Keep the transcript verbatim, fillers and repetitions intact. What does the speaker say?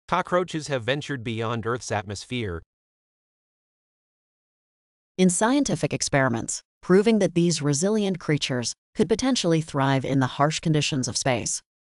Cockroaches have ventured beyond Earth's atmosphere. In scientific experiments, proving that these resilient creatures could potentially thrive in the harsh conditions of space.